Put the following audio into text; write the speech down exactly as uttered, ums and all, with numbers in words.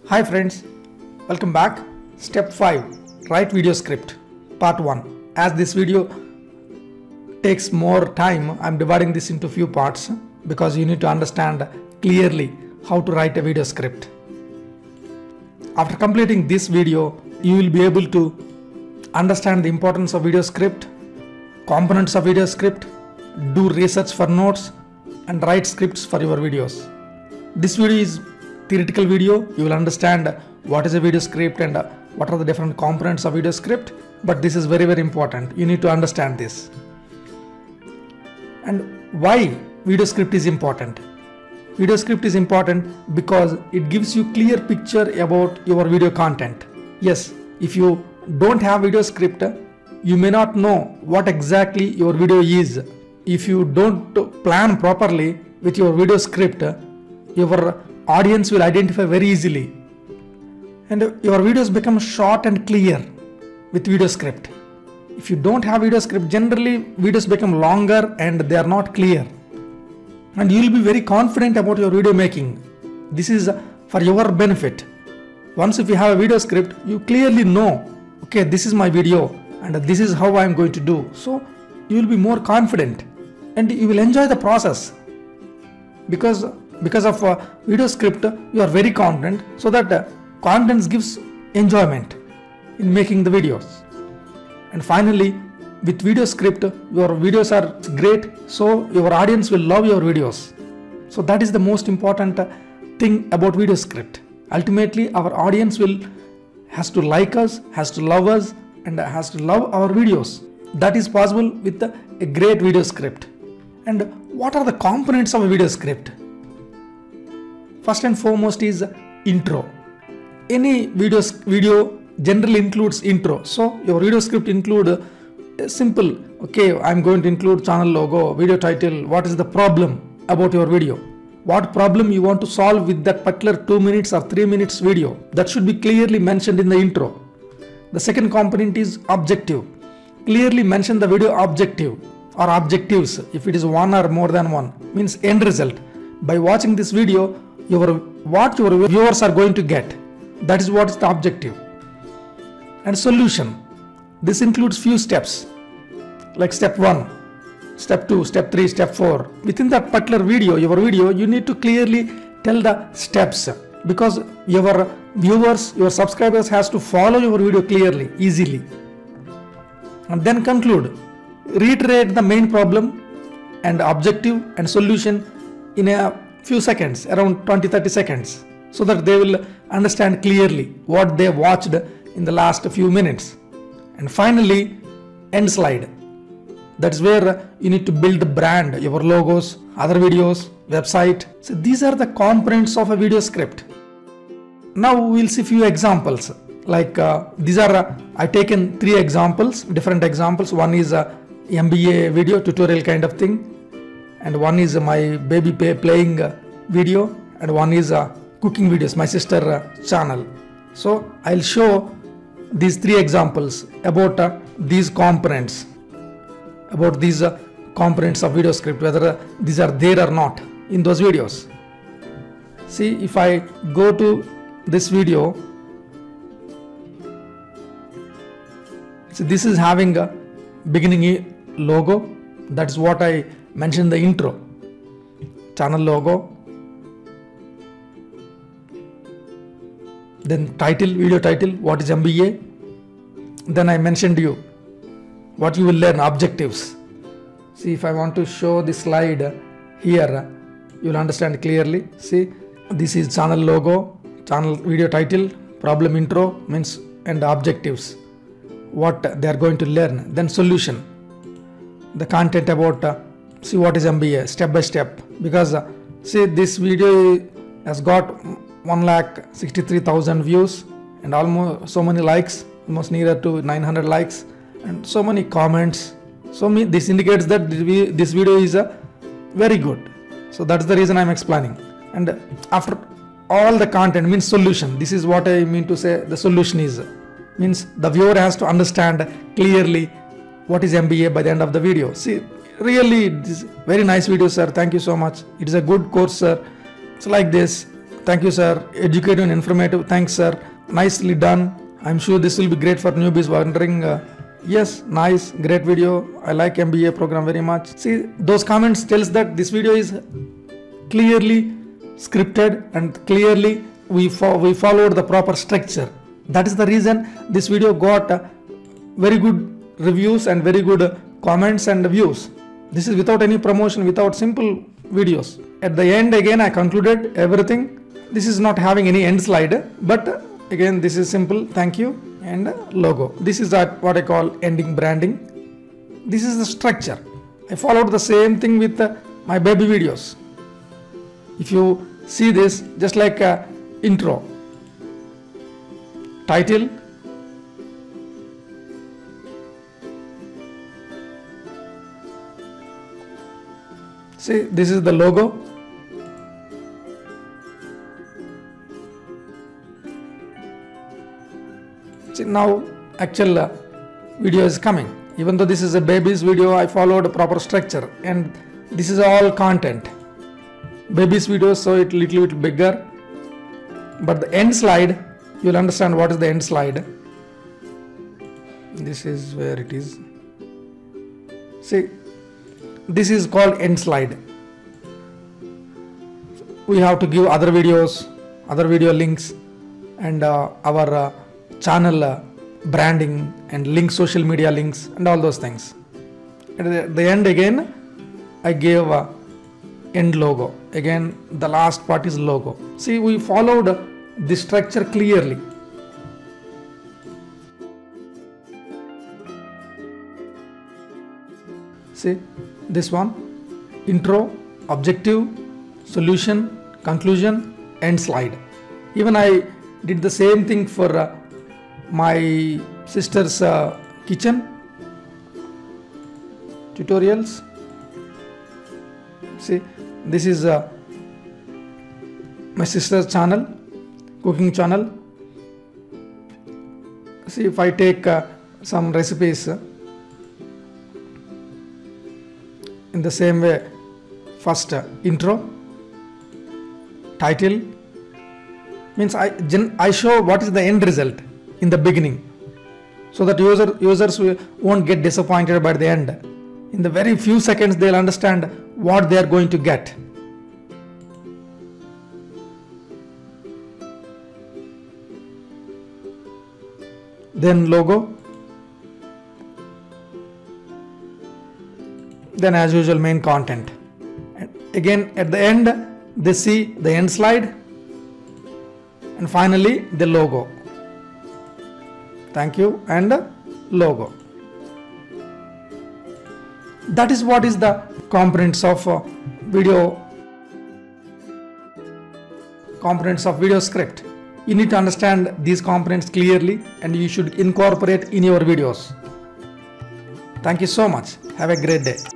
Hi friends, welcome back. Step five, write video script, part one. As this video takes more time, I'm dividing this into few parts because you need to understand clearly how to write a video script. After completing this video, you will be able to understand the importance of video script, components of video script, do research for notes, and write scripts for your videos. This video is theoretical video. You will understand what is a video script and what are the different components of video script, but this is very very important. You need to understand this. And why video script is important? Video script is important because it gives you clear picture about your video content. Yes, if you don't have video script, you may not know what exactly your video is. If you don't plan properly with your video script, your audience will identify very easily, and your videos become short and clear with video script. If you don't have video script, generally videos become longer and they are not clear, and you will be very confident about your video making. This is for your benefit. Once if you have a video script, you clearly know, okay, this is my video and this is how I am going to do. So you will be more confident and you will enjoy the process, because because of uh, video script you are very confident, so that uh, confidence gives enjoyment in making the videos. And finally, with video script your videos are great, so your audience will love your videos. So that is the most important uh, thing about video script. Ultimately our audience will has to like us, has to love us, and uh, has to love our videos. That is possible with uh, a great video script. And what are the components of a video script? First and foremost is intro. Any video video generally includes intro. So your video script include a simple, okay, I'm going to include channel logo, video title, what is the problem about your video, what problem you want to solve with that particular two minutes or three minutes video. That should be clearly mentioned in the intro. The second component is objective. Clearly mention the video objective or objectives. If it is one or more than one, means end result. By watching this video, your what your viewers are going to get, that is what is the objective. And solution, this includes few steps like step one, step two, step three, step four. Within that particular video, your video, you need to clearly tell the steps, because your viewers, your subscribers has to follow your video clearly, easily. And then conclude, reiterate the main problem and objective and solution in a few seconds, around twenty to thirty seconds, so that they will understand clearly what they watched in the last few minutes. And finally, end slide. That's where you need to build the brand, your logos, other videos, website. So these are the components of a video script. Now we'll see few examples. Like uh, these are, uh, I taken three examples, different examples. One is a M B A video tutorial kind of thing, and one is my baby play playing video, and one is uh, cooking videos, my sister uh, channel. So I'll show these three examples about uh, these components, about these uh, components of video script, whether uh, these are there or not in those videos. See, if I go to this video, so this is having a beginning logo. That's what I mentioned in the intro. Channel logo, then title, video title, what is M B A. Then I mentioned you what you will learn, objectives. See, if I want to show this slide here, you will understand clearly. See, this is channel logo, channel video title, problem intro, means, and objectives, what they are going to learn. Then solution, the content about uh, see what is M B A, step by step, because uh, see, this video has got one lakh sixty-three thousand views and almost so many likes, almost near to nine hundred likes, and so many comments. So me, this indicates that this video is uh, very good. So that's the reason I'm explaining. And after all the content, means solution, this is what I mean to say. The solution is, means the viewer has to understand clearly what is M B A by the end of the video. See, really, this very nice video, sir. Thank you so much. It is a good course, sir. So like this, Thank you, sir. Educative and informative. Thanks, sir. Nicely done. I'm sure this will be great for newbies wondering. Uh, yes, nice, great video. I like M B A program very much. See, those comments tells that this video is clearly scripted and clearly we fo we followed the proper structure. That is the reason this video got uh, very good reviews and very good uh, comments and views. This is without any promotion, without simple videos. At the end, again, I concluded everything. This is not having any end slide, but uh, again, this is simple. Thank you and uh, logo. This is uh, what I call ending branding. This is the structure. I followed the same thing with uh, my baby videos. If you see this, just like uh, intro, title, see, this is the logo. See, now actual uh, video is coming. Even though this is a baby's video, I followed a proper structure, and this is all content. Baby's video, so it little bit bigger, but the end slide, you will understand what is the end slide. This is where it is. See, this is called end slide. We have to give other videos, other video links, and uh, our uh, channel uh, branding and link social media links and all those things. At the end, again, I gave a end logo. Again, the last part is logo. See, we followed the structure clearly. See, this one, intro, objective, solution, conclusion, end slide. Even I did the same thing for uh, my sister's uh, kitchen tutorials. See, this is uh, my sister's channel, cooking channel. See, if I take uh, some recipes uh, in the same way, first uh, intro, title, means I, I show what is the end result in the beginning, so that user, users won't get disappointed by the end. In the very few seconds, they'll understand what they are going to get. Then logo. Then as usual, main content. And again, at the end, they see the end slide. And finally, the logo. Thank you, and logo. That is what is the components of uh, video components of video script. You need to understand these components clearly, and you should incorporate in your videos. Thank you so much. Have a great day.